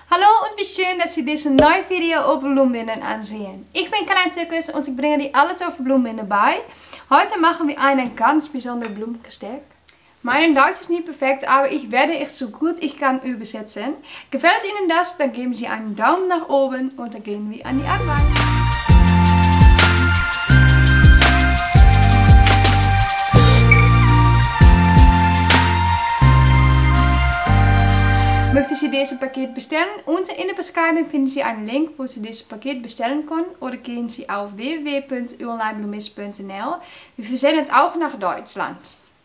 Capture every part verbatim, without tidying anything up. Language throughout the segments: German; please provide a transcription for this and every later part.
Hallo und wie schön, dass Sie diese neue Video über Blumenbinden ansehen. Ich bin Caroline Zirkus und ich bringe dir alles über Blumenbinden bei. Heute machen wir einen ganz besonderen Blumengesteck. Mein Deutsch ist nicht perfekt, aber ich werde es so gut ich kann übersetzen. Gefällt Ihnen das, dann geben Sie einen Daumen nach oben und dann gehen wir an die Arbeit. Möchten Sie dieses Paket bestellen? Unten in der Beschreibung finden Sie einen Link, wo Sie dieses Paket bestellen können. Oder gehen Sie auf w w w punkt onlineblumist punkt n l. Wir versenden es auch nach Deutschland.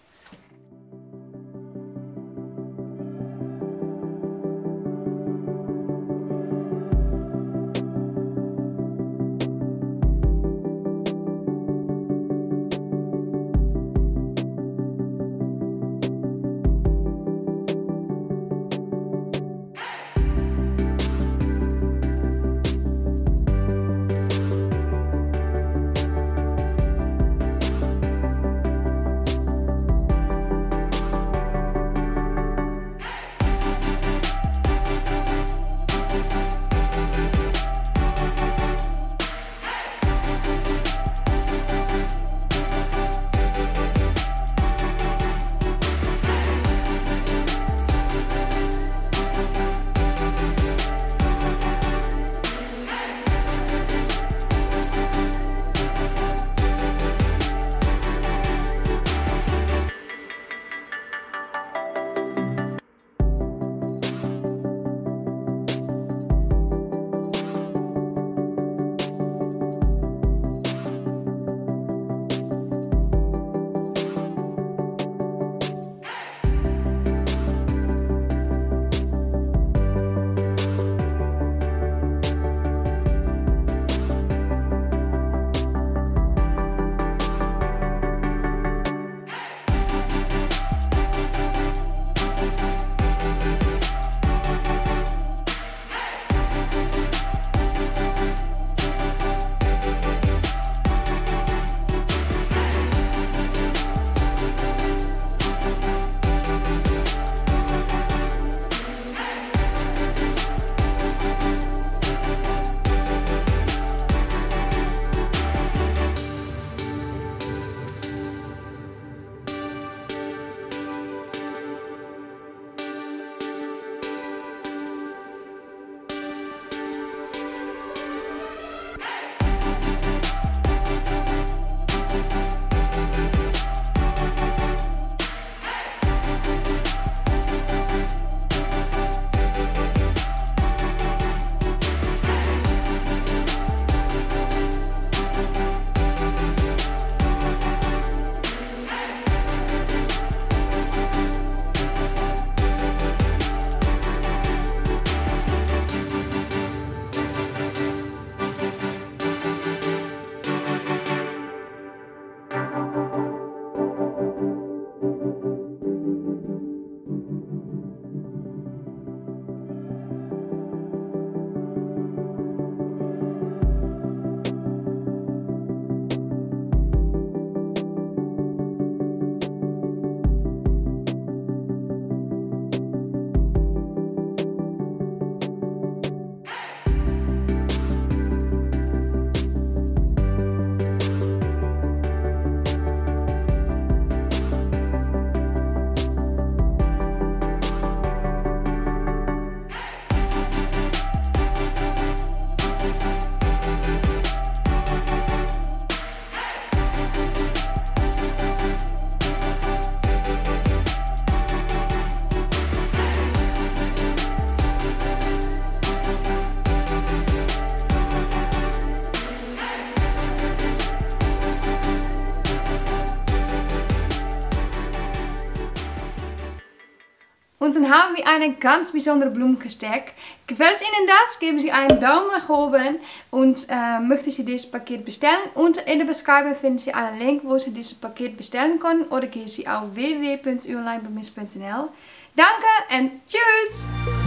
Und dann haben wir einen ganz besonderen Blumengesteck. Gefällt Ihnen das? Geben Sie einen Daumen nach oben und äh, möchten Sie dieses Paket bestellen? Und in der Beschreibung finden Sie einen Link, wo Sie dieses Paket bestellen können. Oder gehen Sie auf w w w punkt onlineblumist punkt n l. Danke und tschüss!